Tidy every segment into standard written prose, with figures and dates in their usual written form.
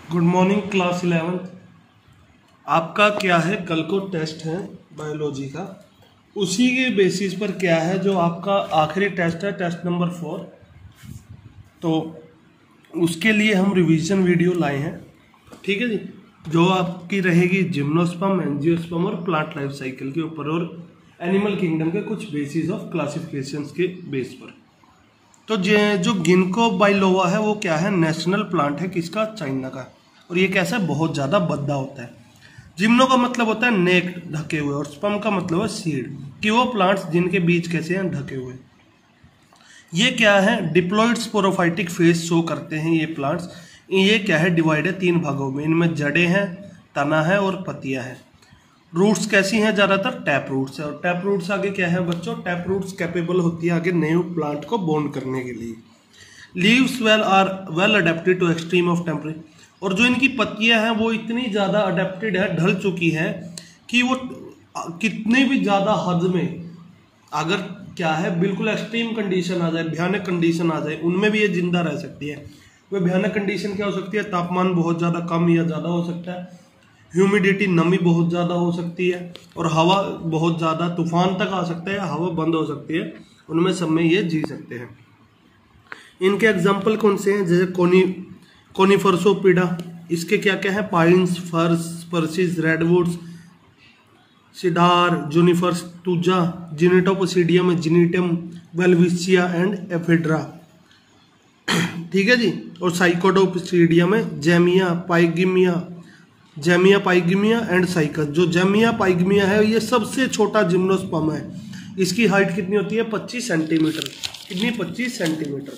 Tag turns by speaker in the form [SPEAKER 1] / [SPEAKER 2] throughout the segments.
[SPEAKER 1] Good morning class 11। आपका क्या है, कल को टेस्ट है बायोलॉजी का। उसी के बेसिस पर क्या है जो आपका आखिरी टेस्ट है, टेस्ट नंबर 4। तो उसके लिए हम रिवीजन वीडियो लाए हैं, ठीक है जी। जो आपकी रहेगी जिम्नोस्पर्म, एंजियोस्पर्म और प्लांट लाइफ साइकिल के ऊपर और एनिमल किंगडम के कुछ बेसिस ऑफ क्लासिफिकेशंस के बेस पर। तो जो गिनको बाइलोवा है वो क्या है, नेशनल प्लांट है, किसका, चाइना का। और ये कैसा है, बहुत ज़्यादा बद्दा होता है। जिम्नो का मतलब होता है नेक, ढके हुए, और स्पर्म का मतलब है सीड, कि वो प्लांट्स जिनके बीज कैसे हैं, ढके हुए। ये क्या है, डिप्लॉइड स्पोरोफाइटिक फेज शो करते हैं ये प्लांट्स। ये क्या है, डिवाइड है 3 भागों में। इनमें जड़ें हैं, तना है और पत्तियां हैं। रूट्स कैसी हैं, ज़्यादातर टैप रूट्स है। और टैप रूट्स आगे क्या है बच्चों, टैप रूट्स कैपेबल होती है आगे नए प्लांट को बोर्न करने के लिए। Leaves well adapted to extreme of temperature. और जो इनकी पत्तियां हैं वो इतनी ज़्यादा अडेप्टेड है, ढल चुकी है कि वो कितनी भी ज़्यादा हद में अगर क्या है बिल्कुल एक्सट्रीम कंडीशन आ जाए, भयानक कंडीशन आ जाए, उनमें भी ये जिंदा रह सकती है। वह भयानक कंडीशन क्या हो सकती है, तापमान बहुत ज़्यादा कम या ज़्यादा हो सकता है, ह्यूमिडिटी, नमी बहुत ज़्यादा हो सकती है, और हवा बहुत ज़्यादा, तूफान तक आ सकता है, हवा बंद हो सकती है। उनमें सब में ये जी सकते हैं। इनके एग्जाम्पल कौन से हैं, जैसे कोनिफरसोपिडा, इसके क्या क्या है, pines, firs, spruces, redwoods, cedar, junipers, thuja, जिनेटोपोसीडियम, जिनीटम, वेलविसिया एंड एफेड्रा, ठीक है जी। और साइकोडोपोसीडियम है, जेमिया पाइगिमिया एंड साइकस। जो जेमिया पाइगिमिया है ये सबसे छोटा जिम्नोस्पर्म है। इसकी हाइट कितनी होती है, 25 सेंटीमीटर। कितनी, 25 सेंटीमीटर।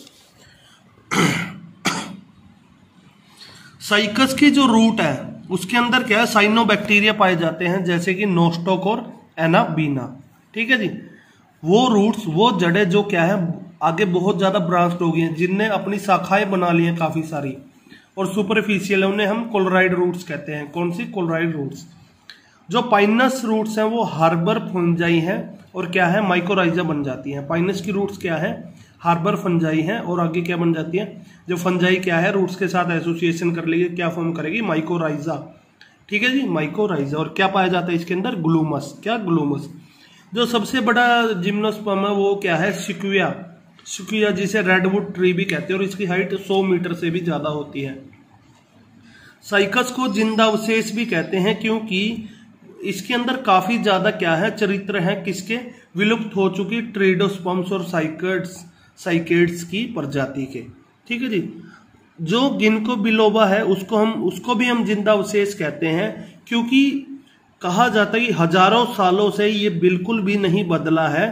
[SPEAKER 1] साइकस की जो रूट है उसके अंदर क्या है, साइनोबैक्टीरिया पाए जाते हैं, जैसे कि नोस्टोक और एनाबीना, ठीक है जी। वो रूट्स, वो जड़ें जो क्या है आगे बहुत ज्यादा ब्रांच्ड हो गई हैं, जिनने अपनी शाखाएं बना ली हैं काफी सारी, और सुपरफिशियल है, उन्हें हम कोलोराइड रूट्स कहते हैं। कौन सी, कोलोराइड रूट्स। जो पाइनस रूट्स हैं वो हार्बर फंजाई हैं और क्या है, माइकोराइजा बन जाती हैं। पाइनस की रूट्स क्या है, हार्बर फंजाई हैं, और आगे क्या बन जाती है, जो फंजाई क्या है रूट्स के साथ एसोसिएशन कर लेगी, क्या फॉर्म करेगी, माइकोराइजा, ठीक है जी, माइकोराइजा। और क्या पाया जाता है इसके अंदर, ग्लूमस। क्या, ग्लूमस। जो सबसे बड़ा जिम्नोस्पर्म है वो क्या है, सिक्विया, जिसे रेडवुड ट्री भी कहते हैं, और इसकी हाइट 100 मीटर से भी ज्यादा होती है। साइकस को जिंदावशेष भी कहते हैं क्योंकि इसके अंदर काफी ज्यादा क्या है, चरित्र है, किसके, विलुप्त हो चुकी ट्रेडोस्पर्म्स और साइकेड्स की प्रजाति के, ठीक है जी। जो गिनको बिलोबा है उसको भी हम जिंदावशेष कहते हैं, क्योंकि कहा जाता है कि हजारों सालों से ये बिल्कुल भी नहीं बदला है।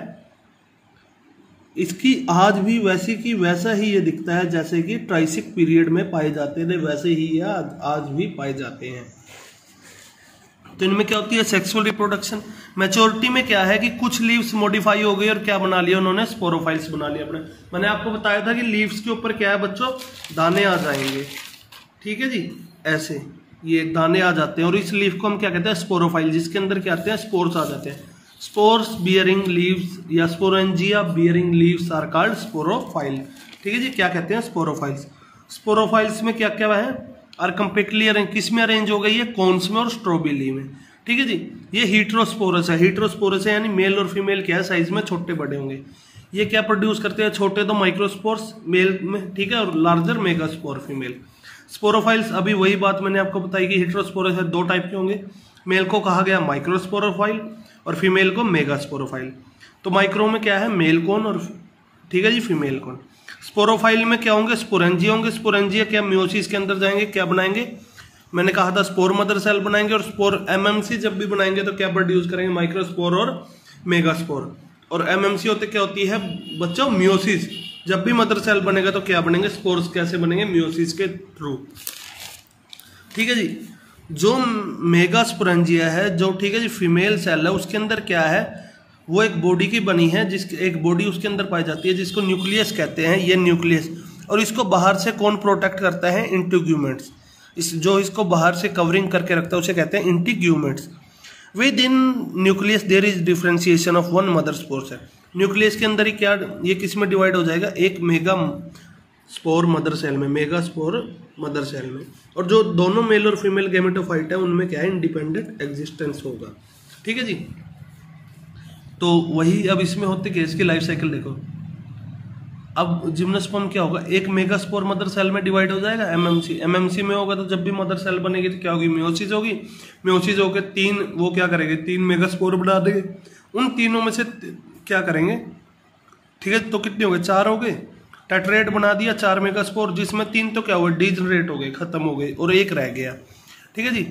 [SPEAKER 1] इसकी आज भी वैसी की वैसा ही ये दिखता है जैसे कि ट्राइसिक पीरियड में पाए जाते थे, वैसे ही ये आज भी पाए जाते हैं। तो इनमें क्या होती है, सेक्सुअल रिप्रोडक्शन। मैच्योरिटी में क्या है कि कुछ लीव्स मॉडिफाई हो गई और क्या बना लिया उन्होंने, स्पोरोफाइल्स बना लिया अपने। मैंने आपको बताया था कि लीव्स के ऊपर क्या है बच्चों, दाने आ जाएंगे, ठीक है जी, ऐसे ये दाने आ जाते हैं, और इस लीफ को हम क्या कहते हैं, स्पोरोफाइल, जिसके अंदर क्या आते हैं, स्पोर्स आ जाते हैं। स्पोर्स बियरिंग लीव्स या sporangia bearing leaves are called sporophyll, ठीक है जी। क्या कहते हैं, स्पोरोफाइल्स। स्पोरोफाइल्स में क्या क्या है, और कंपैक्टली अरेंज, किस में अरेंज हो गई है, कॉन्स में और स्ट्रोबिली में, ठीक है जी। ये हीट्रोस्पोरस है, हीट्रोस्पोरस है यानी मेल और फीमेल क्या है, साइज में छोटे बड़े होंगे। ये क्या प्रोड्यूस करते हैं, छोटे तो माइक्रोस्पोर्स मेल में, ठीक है, और लार्जर मेगास्पोर फीमेल। स्पोरोफाइल्स, अभी वही बात मैंने आपको बताई कि हीट्रोस्पोरस है, 2 टाइप के होंगे। मेल को कहा गया माइक्रोस्पोरोफाइल और फीमेल को मेगास्पोरोफाइल। तो माइक्रो में क्या है, मेल कौन, और ठीक है जी, फीमेल कौन। स्पोरोफाइल में क्या होंगे, स्पोरेंजिया होंगे। स्पोरेंजिया क्या मियोसिस के अंदर जाएंगे, क्या बनाएंगे, मैंने कहा था स्पोर मदर सेल बनाएंगे, और स्पोर एमएमसी जब भी बनाएंगे तो क्या प्रोड्यूस करेंगे, माइक्रोस्पोर और मेगास्पोर। और एमएमसी होते क्या होती है बच्चों, मियोसिस। जब भी मदर सेल बनेगा तो क्या बनेंगे, स्पोर्स कैसे बनेंगे, मियोसिस के थ्रू, ठीक है जी। जो मेगास्पोरेंजिया है, जो ठीक है जी फीमेल सेल है, उसके अंदर क्या है, वो एक बॉडी की बनी है, जिसकी एक बॉडी उसके अंदर पाई जाती है जिसको न्यूक्लियस कहते हैं, ये न्यूक्लियस। और इसको बाहर से कौन प्रोटेक्ट करता है, इंटीग्यूमेंट्स। जो इसको बाहर से कवरिंग करके रखता है उसे कहते हैं integuments. Within nucleus there is differentiation of one mother spores है। न्यूक्लियस के अंदर ही क्या, ये किस में डिवाइड हो जाएगा, एक मेगा स्पोर मदर सेल में, मेगा स्पोर मदर सेल में। और जो दोनों मेल और फीमेल गैमेटोफाइट है उनमें क्या है, इंडिपेंडेंट एग्जिस्टेंस होगा। ठीक है जी। तो वही अब इसमें होते कि इसकी लाइफ साइकिल देखो। अब जिम्नोस्पर्म क्या होगा, एक मेगा स्पोर मदर सेल में डिवाइड हो जाएगा, एमएमसी में होगा। तो जब भी मदर सेल बनेगी तो क्या होगी, म्योसिस होगी। म्योसिस होकर तीन वो क्या करेंगे, तीन मेगा स्पोर बना देंगे। उन तीनों में से क्या करेंगे, ठीक है, तो कितने हो गए, 4 हो गए। टेट्रेट बना दिया 4 मेगा स्पोर, जिसमें 3 तो क्या हुआ, डीजनरेट हो गए, खत्म हो गए, और 1 रह गया। ठीक है जी।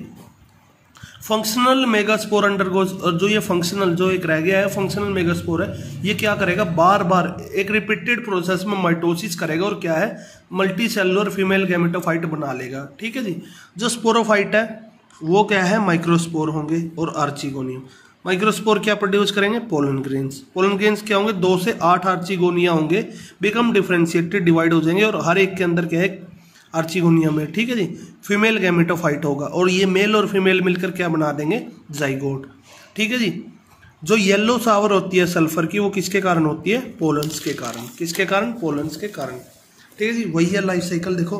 [SPEAKER 1] फंक्शनल मेगास्पोर अंडरगोज, और जो ये फंक्शनल जो एक रह गया है फंक्शनल मेगास्पोर है, ये क्या करेगा, बार बार एक रिपीटेड प्रोसेस में माइटोसिस करेगा और क्या है, मल्टी सेलुलर फीमेल गैमेटोफाइट बना लेगा। ठीक है जी। जो स्पोरोफाइट है वो क्या है, माइक्रोस्पोर होंगे और आर्चिगोनियम। माइक्रोस्पोर क्या प्रोड्यूस करेंगे, पोलन ग्रेन्स। पोलन ग्रेन्स क्या होंगे, 2 से 8 आर्चिगोनिया होंगे, बिकम डिफरेंशिएटेड, डिवाइड हो जाएंगे, और हर एक के अंदर क्या है, आर्चिगोनिया में। ठीक है जी। फीमेल गैमेटोफाइट होगा और ये मेल और फीमेल मिलकर क्या बना देंगे, जाइगोट। ठीक है जी। जो येलो सावर होती है सल्फर की, वो किसके कारण होती है, पोलन्स के कारण। किसके कारण, पोलन्स के कारण। ठीक है जी। वही है लाइफ साइकिल। देखो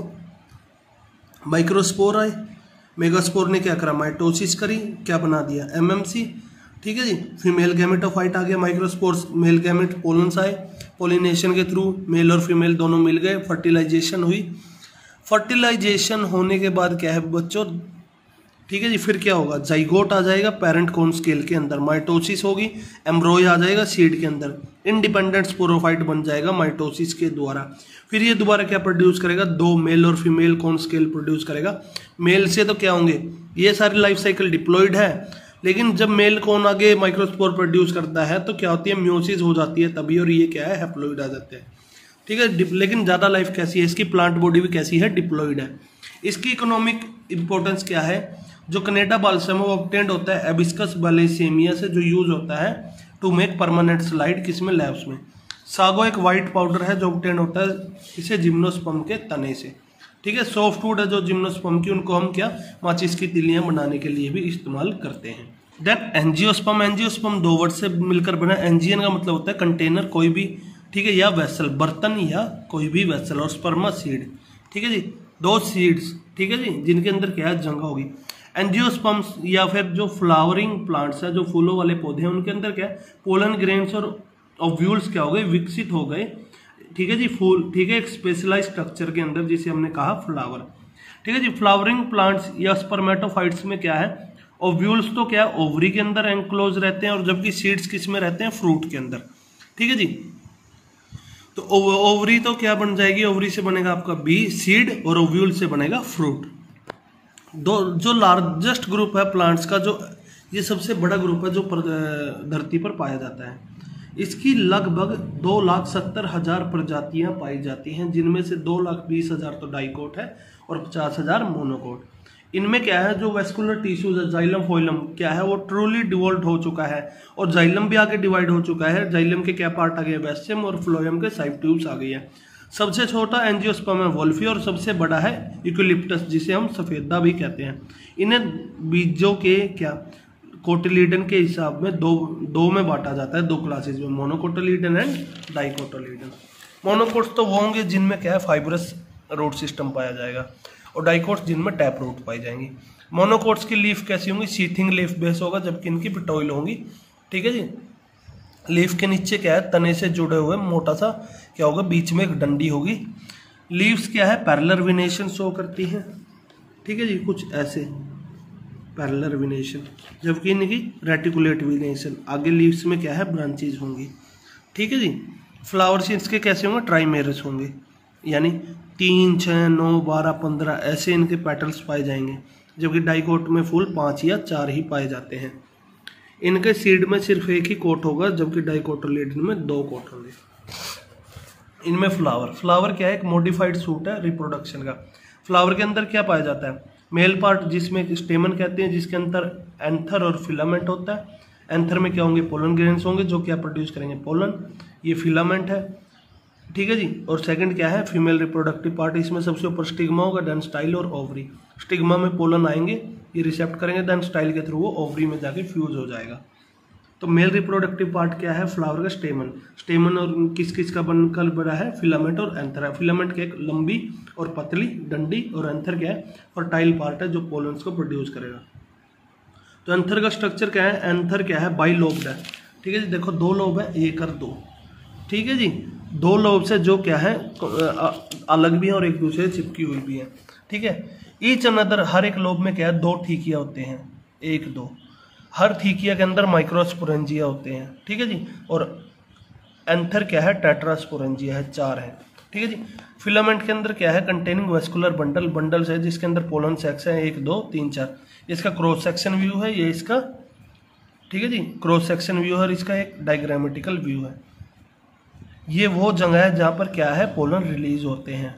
[SPEAKER 1] माइक्रोस्पोर आए, मेगास्पोर ने क्या करा, माइटोसिस करी, क्या बना दिया, एमएमसी। ठीक है जी। फीमेल गैमेटोफाइट आ गया, माइक्रोस्पोर्स, मेल गैमेट, पोलन्स आए, पोलिनेशन के थ्रू मेल और फीमेल दोनों मिल गए, फर्टिलाइजेशन हुई। फर्टिलाइजेशन होने के बाद क्या है बच्चों, ठीक है जी, फिर क्या होगा, जाइगोट आ जाएगा पेरेंट कोन स्केल के अंदर, माइटोसिस होगी, एम्ब्रॉय आ जाएगा सीड के अंदर, इंडिपेंडेंट स्पोरोफाइट बन जाएगा माइटोसिस के द्वारा। फिर ये दोबारा क्या प्रोड्यूस करेगा, 2 मेल और फीमेल कोन स्केल प्रोड्यूस करेगा। मेल से तो क्या होंगे, ये सारी लाइफ साइकिल डिप्लॉयड है, लेकिन जब मेल कोन आगे माइक्रोस्पोर प्रोड्यूस करता है तो क्या होती है, म्योसिस हो जाती है तभी, और ये क्या है, हैप्लॉइड आ जाते हैं। ठीक है। लेकिन ज़्यादा लाइफ कैसी है इसकी, प्लांट बॉडी भी कैसी है, डिप्लॉयड है। इसकी इकोनॉमिक इंपॉर्टेंस क्या है, जो कनेडा बाल्सम वो ऑब्टेंड होता है एबिस्कस बालेसेमिया से, जो यूज होता है टू मेक परमानेंट स्लाइड, किसमें, लैब्स में। सागो एक वाइट पाउडर है जो ऑब्टेंड होता है इसे जिम्नोस्पर्म के तने से। ठीक है। सॉफ्टवुड है जो जिम्नोस्पर्म की, उनको हम क्या, माचिस की तिलियां बनाने के लिए भी इस्तेमाल करते हैं। देन एंजियोस्पर्म, एंजियोस्पर्म 2 वर्ड से मिलकर बना। एंजियन का मतलब होता है कंटेनर, कोई भी, ठीक है, या वेसल, बर्तन या कोई भी वेसल, और स्पर्मा सीड। ठीक है जी, 2 सीड्स, ठीक है जी, जिनके अंदर क्या है, जंगा होगी। एंजियोस्पर्म्स या फिर जो फ्लावरिंग प्लांट्स है, जो फूलों वाले पौधे हैं, उनके अंदर क्या है, पोलन ग्रेन्स और ओव्यूल्स क्या हो गए, विकसित हो गए। ठीक है जी, फूल, ठीक है, एक स्पेशलाइज स्ट्रक्चर के अंदर, जिसे हमने कहा फ्लावर। ठीक है जी। फ्लावरिंग प्लांट्स या स्पर्मेटोफाइट्स में क्या है, ओव्यूल्स तो क्या है, ओवरी के अंदर एनक्लोज रहते हैं, और जबकि सीड्स किस में रहते हैं, फ्रूट के अंदर। ठीक है जी। तो ओवरी तो क्या बन जाएगी, ओवरी से बनेगा आपका बी सीड, और ओव्यूल से बनेगा फ्रूट। जो लार्जेस्ट ग्रुप है प्लांट्स का, जो ये सबसे बड़ा ग्रुप है जो धरती पर पाया जाता है, इसकी लगभग 2,70,000 प्रजातियां पाई जाती हैं, जिनमें से 2,20,000 तो डाइकोट है और 50,000 मोनोकोट। इनमें क्या है, जो वेस्कुलर टिश्यूज है, जाइलम फोइलम क्या है, वो ट्रूली डिवोल्व हो चुका है, और जाइलम भी आगे डिवाइड हो चुका है। जाइलम के क्या पार्ट आ गए, वेस्टियम, और फ्लोएम के साइड ट्यूब्स आ गई है। सबसे छोटा एंजियोस्पर्म है वोल्फी, और सबसे बड़ा है यूकेलिप्टस, जिसे हम सफेदा भी कहते हैं। इन्हें बीजों के क्या, कोटिलीडन के हिसाब में दो में बांटा जाता है, 2 क्लासेज में, मोनोकोटिलीडन एंड डाइकोटिलीडन। मोनोकोट्स तो वो होंगे जिनमें क्या है, फाइब्रस रूट सिस्टम पाया जाएगा, और डाइकोट्स जिनमें टैप रूट पाई जाएंगी। मोनोकोट्स की लीफ कैसी होंगी, सीथिंग लीफ बेस होगा, जबकि इनकी पिटोइल होंगी। ठीक है जी। लीफ के नीचे क्या है, तने से जुड़े हुए मोटा सा क्या होगा, बीच में एक डंडी होगी। लीव्स क्या है, पैरेलल विनेशन शो करती है। ठीक है जी, कुछ ऐसे पैरेलल विनेशन, जबकि इनकी रेटिकुलेट विनेशन। आगे लीव्स में क्या है, ब्रांचेज होंगी। ठीक है जी। फ्लावर्स इसके कैसे होंगे, ट्राइमेरस होंगे, यानी 3, 6, 9, 12, 15 ऐसे इनके पेटल्स पाए जाएंगे, जबकि डाइकोट में फूल 5 या 4 ही पाए जाते हैं। इनके सीड में सिर्फ एक ही कोट होगा, जबकि डाइकोटिलीडन में 2 कोट होंगे। इनमें फ्लावर क्या है, एक मॉडिफाइड सूट है रिप्रोडक्शन का। फ्लावर के अंदर क्या पाया जाता है, मेल पार्ट, जिसमें स्टेमन कहते हैं, जिसके अंदर एंथर और फिलामेंट होता है। एंथर में क्या होंगे, पोलन ग्रेन्स होंगे, जो क्या प्रोड्यूस करेंगे, पोलन। ये फिलामेंट है। ठीक है जी। और सेकंड क्या है, फीमेल रिप्रोडक्टिव पार्ट, इसमें सबसे ऊपर स्टिग्मा होगा, देन स्टाइल और ओवरी। स्टिग्मा में पोलन आएंगे, ये रिसेप्ट करेंगे, देन स्टाइल के थ्रू वो ओवरी में जाके फ्यूज हो जाएगा। तो मेल रिप्रोडक्टिव पार्ट क्या है, फ्लावर का स्टेमन। स्टेमन और किस किस का बनकर बना है, फिलामेंट और एंथर है। फिलामेंट क्या एक लंबी और पतली डंडी, और एंथर क्या है, फर्टाइल पार्ट है जो पोलन्स को प्रोड्यूस करेगा। तो एंथर का स्ट्रक्चर क्या है, एंथर क्या है, बाई लोब्ड है। ठीक है जी, देखो 2 लोब है, 1 और 2। ठीक है जी, 2 लोब से जो क्या है अलग भी है और एक दूसरे से चिपकी हुई भी है। ठीक है, ईच अनदर, हर एक लोब में क्या है 2 ठीकिया होते हैं, 1 2। हर ठीकिया के अंदर माइक्रोस्पोरेंजिया होते हैं। ठीक है जी, और एंथर क्या है, टेट्रास्पोरेंजिया है, 4 है। ठीक है जी, फिलामेंट के अंदर क्या है, कंटेनिंग वेस्कुलर बंडल, बंडल्स है जिसके अंदर पोलन सेक्स है 1 2 3 4। इसका क्रॉस सेक्शन व्यू है, ये इसका, ठीक है जी, क्रॉस सेक्शन व्यू है, और इसका एक डायग्रामेटिकल व्यू है। ये वो जगह है जहां पर क्या है, पोलन रिलीज होते हैं।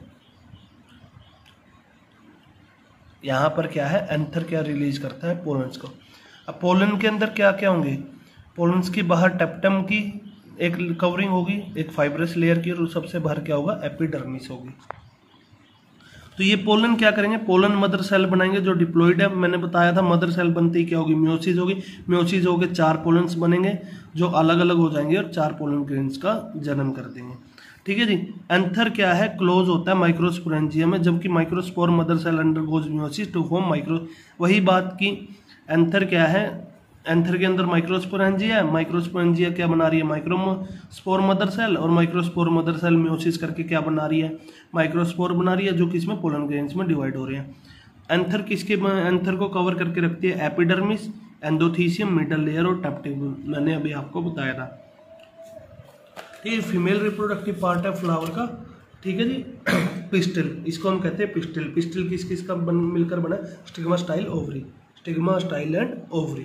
[SPEAKER 1] यहां पर क्या है, एंथर क्या रिलीज करता है, पोलन्स को। अब पोलन के अंदर क्या क्या होंगे, पोलन्स की बाहर टेप्टम की एक कवरिंग होगी, एक फाइब्रस लेयर की, और सबसे बाहर क्या होगा, एपिडर्मिस होगी। तो ये पोलन क्या करेंगे, पोलन मदर सेल बनाएंगे जो डिप्लॉइड है। मैंने बताया था मदर सेल बनती क्या होगी, म्योसिस होगी। म्योसिस हो गए 4 पोलन्स बनेंगे जो अलग अलग हो जाएंगे और 4 पोलन ग्रेन्स का जन्म कर देंगे। ठीक है जी, एंथर क्या है, क्लोज होता है माइक्रोस्पोरेंजिया में, जबकि microspore mother cell undergoes meiosis to form micro. वही बात की, एंथर क्या है, एंथर के अंदर माइक्रोस्पोरेंजिया है, माइक्रोस्पोरेंजिया क्या बना रही है, माइक्रोस्पोर मदर सेल, और माइक्रोस्पोर मदर सेल म्योसिस करके क्या बना रही है, माइक्रोस्पोर बना रही है, जो कि इसमें पोलन ग्रेन्स में डिवाइड हो रहे हैं। एंथर एंथर को कवर करके रखती है एपिडर्मिस, एंडोथीसियम, मिडल लेयर और टेप्टिब्यूल, मैंने अभी आपको बताया था। ये फीमेल रिप्रोडक्टिव पार्ट है फ्लावर का। ठीक है जी, पिस्टिल, इसको हम कहते हैं पिस्टिल। पिस्टिल किस किस का मिलकर बना, stigma style ovary, stigma style and ovary.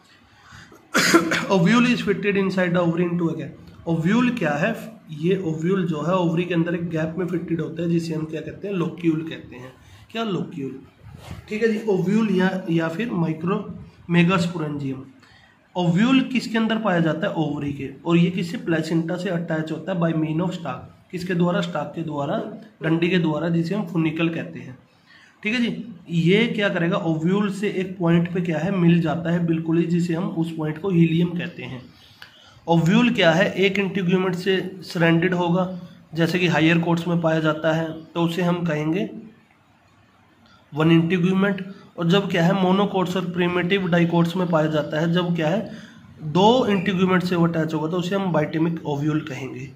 [SPEAKER 1] Ovule is fitted inside the ovary into a gap. Ovule क्या है, ये ओव्यूल जो है ओवरी के अंदर एक गैप में फिटेड होता है, जिसे हम क्या कहते हैं, लोक्यूल कहते हैं। क्या, लोक्यूल। ठीक है जी, ओव्यूल या फिर माइक्रो मेगास्पोरेंजियम। ओव्यूल किसके अंदर पाया जाता है, ओवरी के, और ये किससे, प्लेसेंटा से अटैच होता है बाय मीन ऑफ स्टाक। किसके द्वारा, स्टाक के द्वारा, डंडी के द्वारा, जिसे हम फुनिकल कहते हैं। ठीक है जी, ये क्या करेगा, ओव्यूल से एक पॉइंट पे क्या है, मिल जाता है बिल्कुल ही, जिसे हम उस पॉइंट को हीलियम कहते हैं। ओव्यूल क्या है, एक इंटीग्यूमेंट से सरेंडेड होगा, जैसे कि हायर कोर्ट्स में पाया जाता है तो उसे हम कहेंगे वन इंटीग्यूमेंट। और जब क्या है, मोनोकोट्स और प्रिमिटिव डाइकोट्स में पाया जाता है, जब क्या है 2 इंटीग्यूमेंट से वो अटैच होगा तो उसे हम बाइटेमिक ओव्यूल कहेंगे।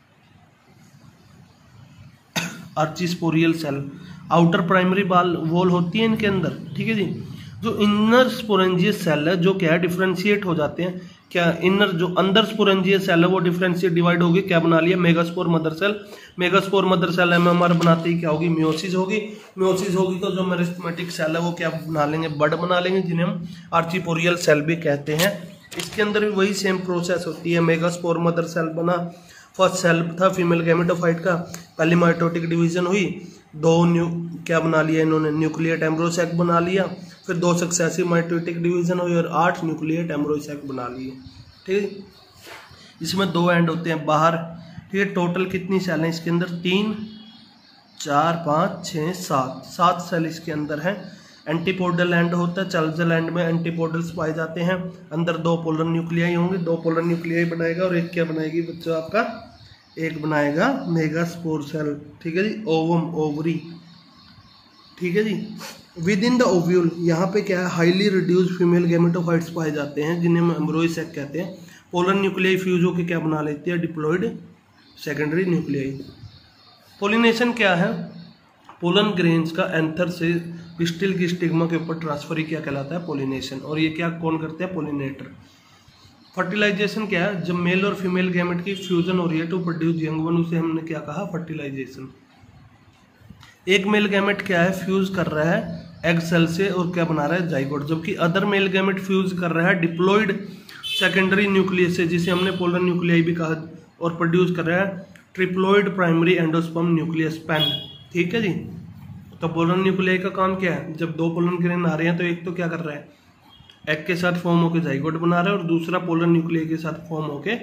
[SPEAKER 1] Archesporial cell, outer primary wall होती है इनके अंदर। ठीक है जी, जो इनर स्पोरेंजियस सेल है जो क्या है, डिफ्रेंशिएट हो जाते हैं। क्या, इनर जो अंदर स्पोरेंजियस सेल है वो डिफ्रेंशिएट डिवाइड होगी, क्या बना लिया, megaspore mother cell. Megaspore mother cell MMR बनाते ही क्या होगी, म्योसिस होगी। म्योसिस होगी तो जो मेरिस्टेमेटिक सेल है वो क्या बना लेंगे, बड बना लेंगे, जिन्हें हम आर्चिपोरियल सेल भी कहते हैं। इसके अंदर भी वही सेम प्रोसेस होती है। मेगास्पोर मदर सेल बना, फर्स्ट सेल था फीमेल गैमेटोफाइट का, पहली माइटोटिक डिवीजन हुई, 2 क्या बना लिया इन्होंने, न्यूक्लियर एम्ब्रोसैक बना लिया, फिर 2 सक्सेसिव माइटोटिक डिवीजन हुई और 8 न्यूक्लियर एम्ब्रोसैक बना लिए। ठीक है, इसमें 2 एंड होते हैं बाहर। ठीक है, टोटल कितनी सेल हैं इसके अंदर, 3 4 5 6 7 सेल इसके अंदर है। एंटीपोडल एंड होता है, चल्जल एंड में एंटीपोडल्स पाए जाते हैं। अंदर 2 पोलर न्यूक्लियाई होंगे, 2 पोलर न्यूक्लियाई बनाएगा, और एक क्या बनाएगी बच्चों आपका, एक बनाएगा मेगास्पोर सेल। ठीक है जी, ओवम, ओवरी। ठीक है जी, विद इन द ओव्यूल यहाँ पे क्या है, हाईली रिड्यूस्ड फीमेल गैमेटोफाइट्स पाए जाते हैं, जिन्हें हम एम्ब्रोइसेक कहते हैं। पोलर न्यूक्लियाई फ्यूज होकर क्या बना लेती है, डिप्लॉइड सेकेंडरी न्यूक्लियाई। पोलिनेशन क्या है, पोलन ग्रेन्स का एंथर से पिस्टिल की स्टिग्मा के ऊपर ट्रांसफर ही क्या कहलाता है, पोलिनेशन। और ये क्या कौन करते हैं, पोलिनेटर। फर्टिलाइजेशन क्या है, जब मेल और फीमेल गैमेट की फ्यूजन हो रही है टू प्रोड्यूस यंग वन, उसे हमने क्या कहा, फर्टिलाइजेशन। एक मेल गैमेट क्या है, फ्यूज कर रहा है एग सेल से और क्या बना रहा है, जाइगोट, जबकि अदर मेल गैमेट फ्यूज कर रहा है डिप्लॉइड सेकेंडरी न्यूक्लियस से, जिसे हमने पोलर न्यूक्लियाई भी कहा, और प्रोड्यूस कर रहा है triploid primary endosperm nucleus PEN. ठीक है जी, तो पोलर न्यूक्लियाई का काम क्या है, जब 2 पोलन ग्रेन आ रहे हैं तो एक तो क्या कर रहा है, एग के साथ फॉर्म होकर जाइगोट बना रहा है, और दूसरा पोलर न्यूक्लियाई के साथ फॉर्म होकर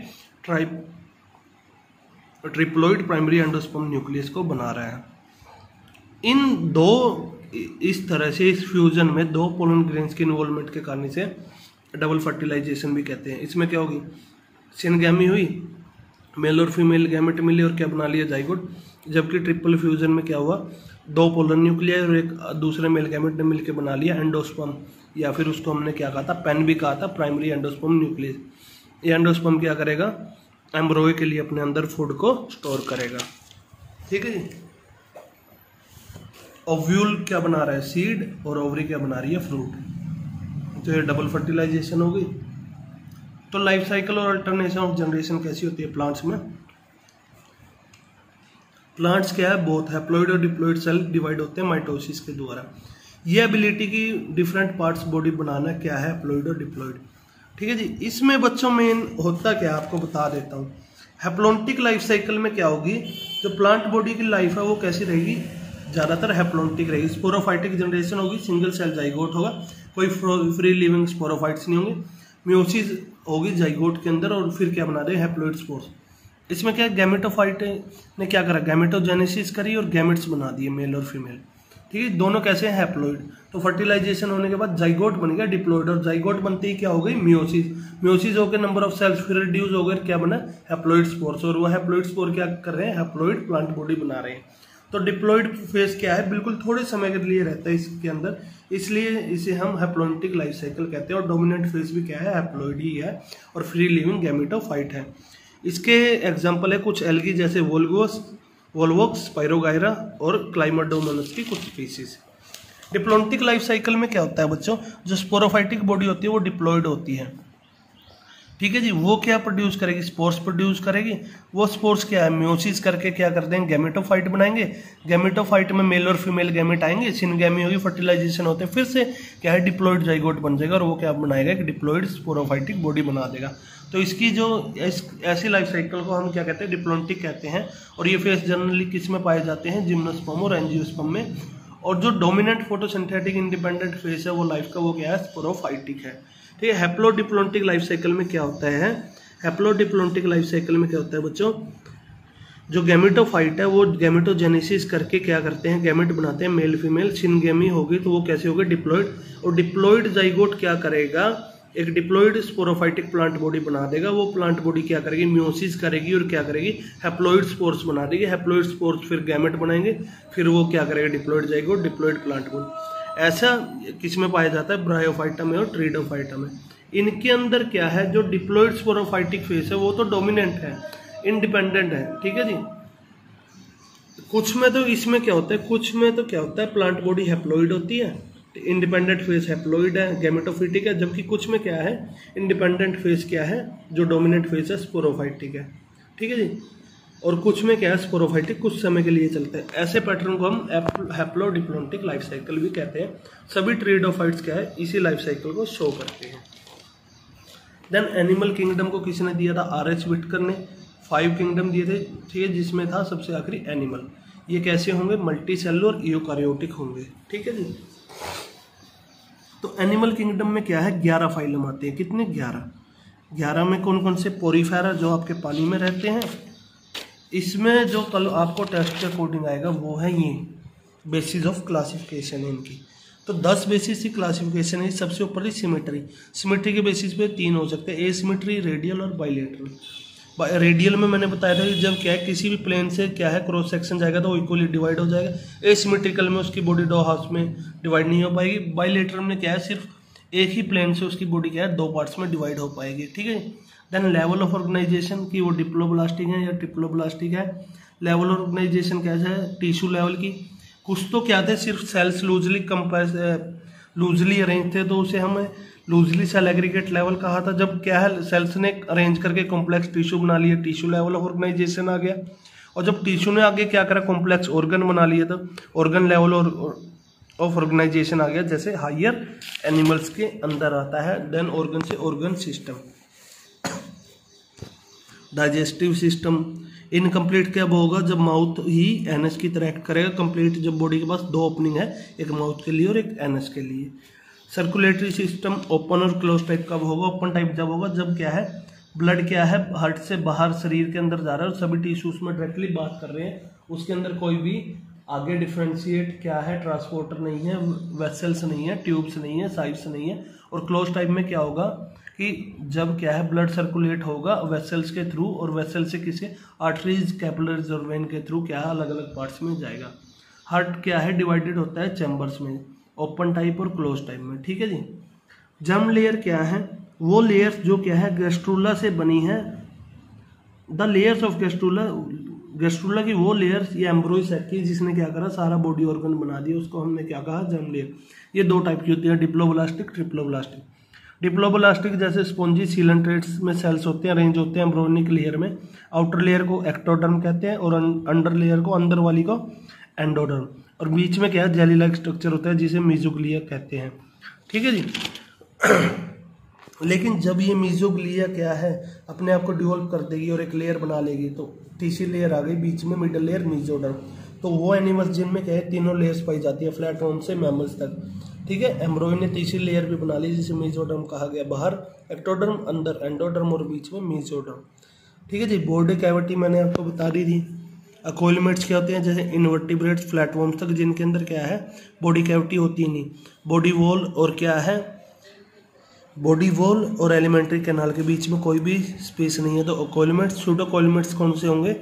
[SPEAKER 1] ट्रिप्लॉइड प्राइमरी एंडोस्पर्म न्यूक्लियस को बना रहा है। इन 2 इस तरह से इस फ्यूजन में 2 पोलन ग्रेन्स के इन्वॉल्वमेंट के कारण से डबल फर्टिलाइजेशन भी कहते हैं। इसमें क्या होगी, सिनगैमी हुई, मेल और फीमेल गैमेट मिले और क्या बना लिया, जाइगोट। जबकि ट्रिपल फ्यूजन में क्या हुआ, दो पोलर न्यूक्लियर और एक दूसरे मेल गैमेट ने मिलकर बना लिया एंडोस्पर्म, या फिर उसको हमने क्या कहा था, पेन भी कहा था, प्राइमरी एंडोस्पर्म न्यूक्लियस। ये एंडोस्पर्म क्या करेगा, एम्ब्रोय के लिए अपने अंदर फूड को स्टोर करेगा। ठीक है जी। ओव्यूल क्या बना रहा है, सीड, और ओवरी क्या बना रही है, फ्रूट। तो ये डबल फर्टिलाइजेशन हो गई। तो लाइफ साइकिल और अल्टरनेशन ऑफ जनरेशन कैसी होती है प्लांट्स में। प्लांट्स क्या है, बहुत हैप्लॉइड और डिप्लॉइड सेल डिवाइड होते हैं माइटोसिस के द्वारा। ये एबिलिटी की डिफरेंट पार्ट्स बॉडी बनाना क्या है, हैप्लॉइड और डिप्लॉइड। ठीक है जी। इसमें बच्चों मेन होता क्या, आपको बता देता हूँ। हैप्लॉन्टिक लाइफ साइकिल में क्या होगी, जो प्लांट बॉडी की लाइफ है वो कैसी रहेगी, ज़्यादातर हैप्लॉन्टिक रहेगी। स्पोरोफाइटिक जनरेशन होगी, सिंगल सेल जाइगोट होगा, कोई फ्री लिविंग स्पोरोफाइट्स नहीं होंगे। म्यूसिस होगी जाइगोट के अंदर, और फिर क्या बना रहे हैं, हैप्लॉइड स्पोर्स। इसमें क्या गैमेटोफाइट ने क्या करा, गैमेटोजेनेसिस करी और गैमेट्स बना दिए, मेल और फीमेल। ठीक है, दोनों कैसे हैं, हैप्लॉइड। तो फर्टिलाइजेशन होने के बाद जाइगोट बन गया डिप्लॉइड, और जाइगोट बनते ही क्या हो गई, म्यूसिस। म्यूसिस होकर नंबर ऑफ सेल्स फिर रिड्यूस हो गए, क्या बना, हैप्लॉइड स्पोर्स। और वो हैप्लॉइड स्पोर क्या कर रहे हैं, हैप्लॉइड प्लांट बॉडी बना रहे हैं। तो डिप्लॉइड फेज क्या है, बिल्कुल थोड़े समय के लिए रहता है इसके अंदर, इसलिए इसे हम हैप्लॉन्टिक लाइफ साइकिल कहते हैं। और डोमिनेंट फेज भी क्या है, हैप्लॉइड ही है, और फ्री लिविंग गैमेटोफाइट है। इसके एग्जाम्पल है कुछ एल्गी जैसे वोल्वोक्स, स्पाइरोगायरा और क्लाइमाडोमोनस की कुछ स्पीसीज। डिप्लॉन्टिक लाइफ साइकिल में क्या होता है बच्चों, जो स्पोरोफाइटिक बॉडी होती है वो डिप्लॉइड होती है। ठीक है जी। वो क्या प्रोड्यूस करेगी, स्पोर्स प्रोड्यूस करेगी। वो स्पोर्स क्या है, म्यूसिस करके क्या करते हैं, गैमेटोफाइट बनाएंगे। गैमेटोफाइट में मेल और फीमेल गैमेट आएंगे, सिनगैमी होगी, फर्टिलाइजेशन होते हैं, फिर से क्या है, डिप्लॉइड जाइगोट बन जाएगा, और वो क्या बनाएगा, एक डिप्लॉइड स्पोरोफाइटिक बॉडी बना देगा। तो इसकी जो ऐसी लाइफ साइकिल को हम क्या कहते हैं, डिप्लॉन्टिक कहते हैं। और ये फेस जनरली किस में पाए जाते हैं, जिम्नोस्पर्म और एंजियोस्पर्म में। और जो डोमिनेंट फोटोसिंथेटिक इंडिपेंडेंट फेस है वो लाइफ का, वो क्या है, स्पोरोफाइटिक है। ठीक है। हैप्लोडिप्लॉन्टिक लाइफ साइकिल में क्या होता है, हैप्लोडिप्लॉन्टिक लाइफ साइकिल में क्या होता है बच्चों, जो गैमेटोफाइट है वो गैमेटोजेनेसिस करके क्या करते हैं, गैमेट बनाते हैं, मेल फीमेल। सिनगेमी होगी तो वो कैसे होगी, डिप्लॉइड। और डिप्लॉइड जाइगोट क्या करेगा, एक डिप्लॉइड स्पोरोफाइटिक प्लांट बॉडी बना देगा। वो प्लांट बॉडी क्या करेगी, म्यूसिस करेगी और क्या करेगी, हैप्लॉइड स्पोर्स बना देगी। हैप्लॉइड स्पोर्स फिर गैमेट बनाएंगे, फिर वो क्या करेगा, diploid zygote, diploid plant body. ऐसा किसमें पाया जाता है, ब्रायोफाइटा में और ट्रीडोफाइटा में। इनके अंदर क्या है, जो डिप्लॉइड स्पोरोफाइटिक फेस है वो तो डोमिनेंट है, इंडिपेंडेंट है। ठीक है जी। कुछ में तो इसमें क्या होता है, कुछ में तो क्या होता है, प्लांट बॉडी हैप्लॉइड होती है, इंडिपेंडेंट फेस हैप्लॉइड है, गैमेटोफिटिक है। जबकि कुछ में क्या है, इंडिपेंडेंट फेस क्या है, जो डोमिनेंट फेस है, स्पोरोफाइटिक है। ठीक है जी। और कुछ में क्या है, स्पोरोफाइटिक कुछ समय के लिए चलता है। ऐसे पैटर्न को हम हैप्लोडिप्लॉन्टिक लाइफ साइकिल भी कहते हैं। सभी ट्रीडोफाइट्स क्या है, इसी लाइफ साइकिल को शो करते हैं। देन एनिमल किंगडम को किसने दिया था, आर.एच. विटकर ने 5 किंगडम दिए थे। ठीक है, जिसमें था सबसे आखिरी एनिमल। ये कैसे होंगे, मल्टी सेलुलर यूकारियोटिक होंगे। ठीक है जी। तो एनिमल किंगडम में क्या है, 11 फाइलम आते हैं। कितने, 11 में कौन कौन से, पोरीफेरा जो आपके पानी में रहते हैं। इसमें जो कल आपको टेस्ट के अकॉर्डिंग आएगा वो है ये बेसिस ऑफ क्लासिफिकेशन है इनकी। तो 10 बेसिस की क्लासिफिकेशन है। सबसे ऊपर ही सिमेट्री के बेसिस पे 3 हो सकते हैं, एसिमेट्री, रेडियल और बाइलेटरल। रेडियल में मैंने बताया था कि जब क्या है, किसी भी प्लेन से क्या है क्रॉस सेक्शन जाएगा तो वो इक्वली डिवाइड हो जाएगा। एसिमेट्रिकल में उसकी बॉडी 2 हाफ्स में डिवाइड नहीं हो पाएगी। बाइलेटरल में क्या है, सिर्फ एक ही प्लेन से उसकी बॉडी क्या है 2 पार्ट्स में डिवाइड हो पाएगी। ठीक है। देन लेवल ऑफ ऑर्गेनाइजेशन की, वो डिप्लोब्लास्टिक है या ट्रिप्लोब्लास्टिक है। लेवल ऑफ ऑर्गेनाइजेशन कैसा है, टिश्यू लेवल की। कुछ तो क्या थे, सिर्फ सेल्स लूजली अरेंज थे तो उसे हमें लूजली सेल एग्रीगेट लेवल कहा था। जब क्या है, सेल्स ने अरेंज करके कॉम्प्लेक्स टिश्यू बना लिया, टिश्यू लेवल ऑफ ऑर्गेनाइजेशन आ गया। और जब टिश्यू ने आगे क्या करा, कॉम्प्लेक्स ऑर्गन बना लिया तो ऑर्गन लेवल ऑफ ऑर्गेनाइजेशन आ गया, जैसे हायर एनिमल्स के अंदर आता है। देन ऑर्गन से organ system, digestive system incomplete कब होगा, जब माउथ ही एनएस की तरह एक्ट करेगा। कंप्लीट जब बॉडी के पास 2 ओपनिंग है, एक माउथ के लिए और एक एनएस के लिए। सर्कुलेटरी सिस्टम ओपन और क्लोज टाइप कब होगा, ओपन टाइप जब होगा जब क्या है, ब्लड क्या है हार्ट से बाहर शरीर के अंदर जा रहा है और सभी टिश्यूज में डायरेक्टली बात कर रहे हैं, उसके अंदर कोई भी आगे डिफ्रेंशिएट क्या है, ट्रांसपोर्टर नहीं है, वेसल्स नहीं है, ट्यूब्स नहीं है, साइड्स नहीं है। और क्लोज टाइप में क्या होगा कि जब क्या है ब्लड सर्कुलेट होगा वेसल्स के थ्रू, और वेसल से किसी आर्टरीज, कैपिलरीज और वेन के थ्रू क्या है अलग अलग पार्ट्स में जाएगा। हार्ट क्या है डिवाइडेड होता है चैम्बर्स में, ओपन टाइप और क्लोज टाइप में, ठीक है जी। जर्म लेयर क्या है, वो लेयर्स जो क्या है गैस्ट्रूला से बनी है। The layers of gastrula, gastrula की वो लेयर्स, ये एम्ब्रोइस है कि जिसने क्या करा सारा बॉडी ऑर्गन बना दिया, उसको हमने क्या कहा जर्म लेयर। ये दो टाइप की होती है, डिप्लोब्लास्टिक, ट्रिप्लोब्लास्टिक। डिप्लोब्लास्टिक जैसे स्पॉन्जी सीलेंट्रेट्स में सेल्स होते हैं, अरेंज होते हैं एम्ब्रोनिक लेयर में। आउटर लेयर को एक्टोडर्म कहते हैं और अंडर लेयर को, अंदर वाली को एंडोडर्म, और बीच में क्या है जेली लाइक स्ट्रक्चर होता है जिसे मीजोग्लिया कहते हैं, ठीक है जी। लेकिन जब ये मीजोग्लिया क्या है अपने आप को डिवोल्व कर देगी और एक लेयर बना लेगी, तो तीसरी लेयर आ गई बीच में, मिडल लेयर मीजोडर्म। तो वो एनिमल्स जिनमें क्या है तीनों लेयर्स पाई जाती है, फ्लैटवर्म से मैमल्स तक, ठीक है। एम्ब्रोइन ने तीसरी लेयर भी बना ली जिसे मीजोडर्म कहा गया, बाहर एक्टोडर्म, अंदर एंडोडर्म और बीच में मीजोडर्म, ठीक है जी। बॉडी कैविटी मैंने आपको बता दी थी। अकोइलमेट्स क्या होते हैं, जैसे इनवर्टिब्रेट्स, फ्लैटवर्म्स तक, जिनके अंदर क्या है बॉडी कैविटी होती नहीं। बॉडी वॉल और क्या है, बॉडी वॉल और एलिमेंट्री कैनाल के बीच में कोई भी स्पेस नहीं है। तो अकोइलमेट्स, सूडोकोइलमेट्स कौन से होंगे,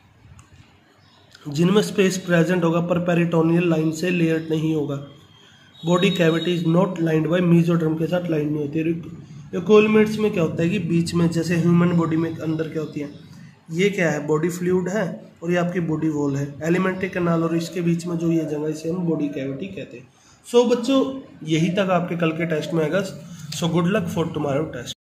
[SPEAKER 1] जिनमें स्पेस प्रेजेंट होगा पर पेरिटोनियल लाइन से लेयर्ड नहीं होगा। Body cavity is not lined by, mesoderm के साथ लाइन नहीं होती है। अकोइलमेट्स में क्या होता है कि बीच में, जैसे ह्यूमन बॉडी में अंदर क्या होती है, ये क्या है बॉडी फ्लूइड है और ये आपकी बॉडी वॉल है, एलिमेंट्री कैनाल और इसके बीच में जो ये जगह, इसे हम बॉडी कैविटी कहते हैं। सो बच्चों यही तक आपके कल के टेस्ट में आएगा। So good luck for tomorrow test.